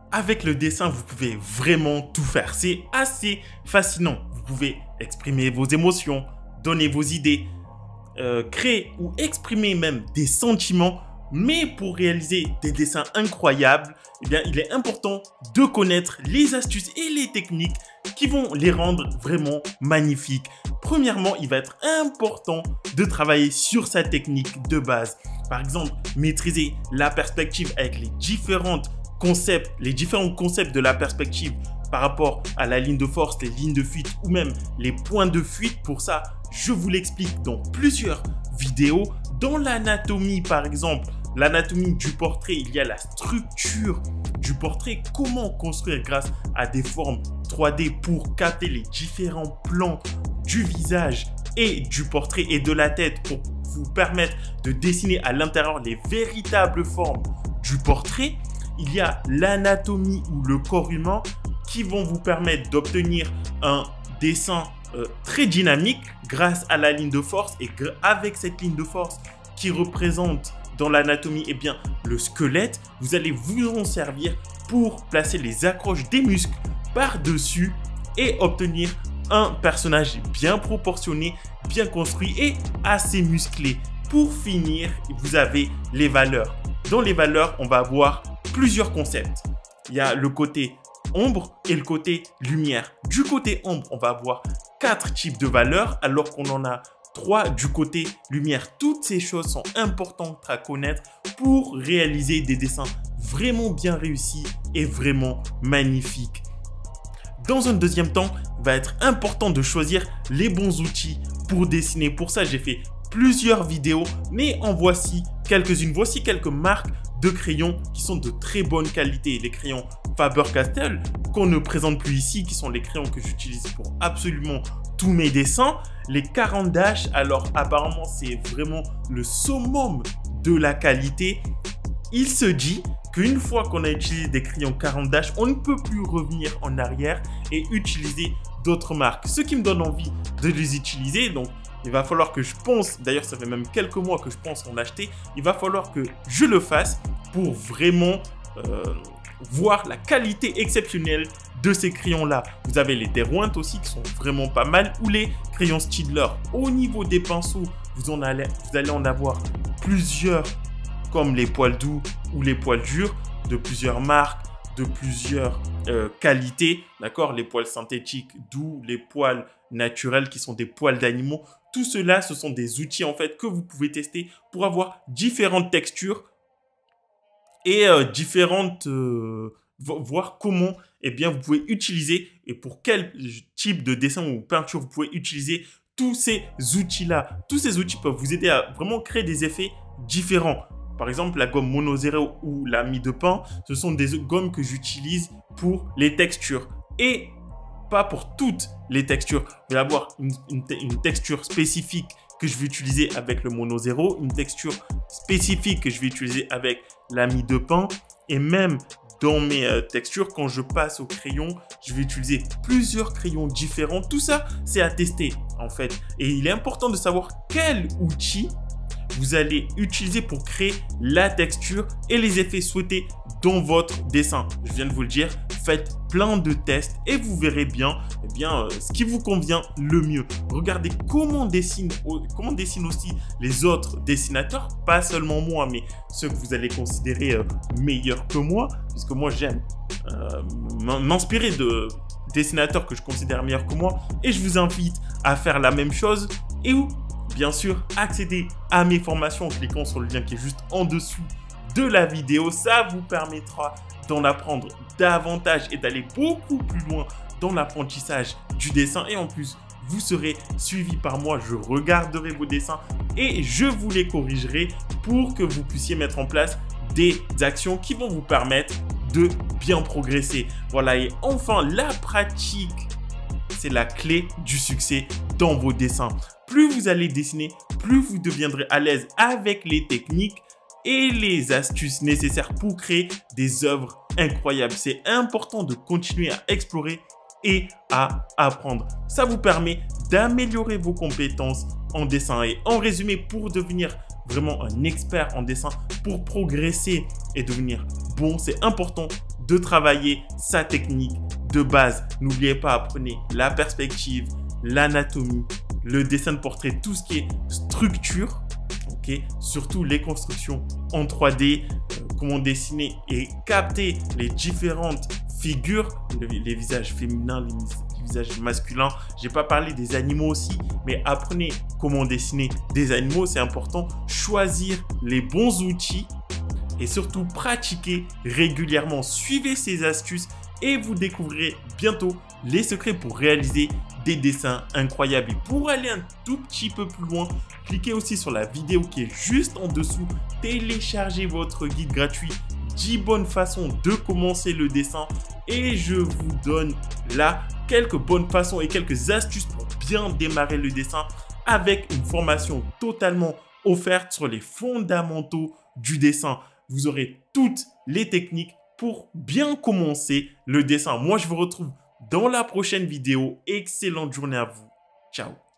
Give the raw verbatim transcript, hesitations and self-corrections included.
Avec le dessin, vous pouvez vraiment tout faire. C'est assez fascinant. Vous pouvez exprimer vos émotions, donner vos idées, euh, créer ou exprimer même des sentiments. Mais pour réaliser des dessins incroyables, eh bien, il est important de connaître les astuces et les techniques qui vont les rendre vraiment magnifiques. Premièrement, il va être important de travailler sur sa technique de base. Par exemple, maîtriser la perspective avec les différentes concepts, les différents concepts de la perspective par rapport à la ligne de force, les lignes de fuite ou même les points de fuite. Pour ça, je vous l'explique dans plusieurs vidéos. Dans l'anatomie, par exemple, l'anatomie du portrait, il y a la structure du portrait, comment construire grâce à des formes trois D pour capter les différents plans du visage et du portrait et de la tête pour vous permettre de dessiner à l'intérieur les véritables formes du portrait. Il y a l'anatomie ou le corps humain qui vont vous permettre d'obtenir un dessin euh, très dynamique grâce à la ligne de force et avec cette ligne de force qui représente dans l'anatomie, eh bien, le squelette, vous allez vous en servir pour placer les accroches des muscles par-dessus et obtenir un personnage bien proportionné, bien construit et assez musclé. Pour finir, vous avez les valeurs. Dans les valeurs, on va avoir plusieurs concepts. Il y a le côté ombre et le côté lumière. Du côté ombre, on va avoir quatre types de valeurs alors qu'on en a trois du côté lumière. Toutes ces choses sont importantes à connaître pour réaliser des dessins vraiment bien réussis et vraiment magnifiques. Dans un deuxième temps, il va être important de choisir les bons outils pour dessiner. Pour ça, j'ai fait plusieurs vidéos, mais en voici quelques-unes. Voici quelques marques de crayons qui sont de très bonne qualité. Les crayons Faber-Castell qu'on ne présente plus ici, qui sont les crayons que j'utilise pour absolument tous mes dessins. Les quarante dash, alors apparemment c'est vraiment le summum de la qualité. Il se dit qu'une fois qu'on a utilisé des crayons quarante dash, on ne peut plus revenir en arrière et utiliser d'autres marques. Ce qui me donne envie de les utiliser. Donc il va falloir que je pense, d'ailleurs ça fait même quelques mois que je pense en acheter, il va falloir que je le fasse pour vraiment euh, voir la qualité exceptionnelle de ces crayons-là. Vous avez les Derwent aussi qui sont vraiment pas mal, ou les crayons Staedtler. Au niveau des pinceaux, vous, en allez, vous allez en avoir plusieurs, comme les poils doux ou les poils durs, de plusieurs marques, de plusieurs euh, qualités, d'accord? Les poils synthétiques doux, les poils naturels qui sont des poils d'animaux. Tout cela, ce sont des outils en fait que vous pouvez tester pour avoir différentes textures et euh, différentes, euh, voir comment eh bien, vous pouvez utiliser et pour quel type de dessin ou peinture vous pouvez utiliser tous ces outils-là. Tous ces outils peuvent vous aider à vraiment créer des effets différents. Par exemple, la gomme Mono Zero ou la mie de pain, ce sont des gommes que j'utilise pour les textures et pas pour toutes les textures. Vous allez avoir une, une, une texture spécifique que je vais utiliser avec le Mono Zero, une texture spécifique que je vais utiliser avec la mie de pain et même dans mes euh, textures, quand je passe au crayon, je vais utiliser plusieurs crayons différents. Tout ça, c'est à tester en fait. Et il est important de savoir quel outil vous allez utiliser pour créer la texture et les effets souhaités dans votre dessin. Je viens de vous le dire, faites plein de tests et vous verrez bien, eh bien euh, ce qui vous convient le mieux. Regardez comment dessinent, comment dessinent aussi les autres dessinateurs, pas seulement moi, mais ceux que vous allez considérer euh, meilleurs que moi, puisque moi j'aime euh, m'inspirer de dessinateurs que je considère meilleurs que moi et je vous invite à faire la même chose et où bien sûr, accéder à mes formations en cliquant sur le lien qui est juste en dessous de la vidéo. Ça vous permettra d'en apprendre davantage et d'aller beaucoup plus loin dans l'apprentissage du dessin. Et en plus, vous serez suivi par moi. Je regarderai vos dessins et je vous les corrigerai pour que vous puissiez mettre en place des actions qui vont vous permettre de bien progresser. Voilà, et enfin, la pratique, c'est la clé du succès dans vos dessins. Plus vous allez dessiner, plus vous deviendrez à l'aise avec les techniques et les astuces nécessaires pour créer des œuvres incroyables. C'est important de continuer à explorer et à apprendre. Ça vous permet d'améliorer vos compétences en dessin. Et en résumé, pour devenir vraiment un expert en dessin, pour progresser et devenir bon, c'est important de travailler sa technique de base. N'oubliez pas, apprenez la perspective, l'anatomie, le dessin de portrait, tout ce qui est structure, ok, surtout les constructions en trois D, euh, comment dessiner et capter les différentes figures, le, les visages féminins, les, les visages masculins. J'ai pas parlé des animaux aussi, mais apprenez comment dessiner des animaux, c'est important. Choisir les bons outils et surtout pratiquer régulièrement. Suivez ces astuces et vous découvrirez bientôt les secrets pour réaliser des dessins incroyables. Et pour aller un tout petit peu plus loin, cliquez aussi sur la vidéo qui est juste en dessous. Téléchargez votre guide gratuit dix bonnes façons de commencer le dessin et je vous donne là quelques bonnes façons et quelques astuces pour bien démarrer le dessin avec une formation totalement offerte sur les fondamentaux du dessin. Vous aurez toutes les techniques pour bien commencer le dessin. Moi, je vous retrouve dans la prochaine vidéo. Excellente journée à vous. Ciao.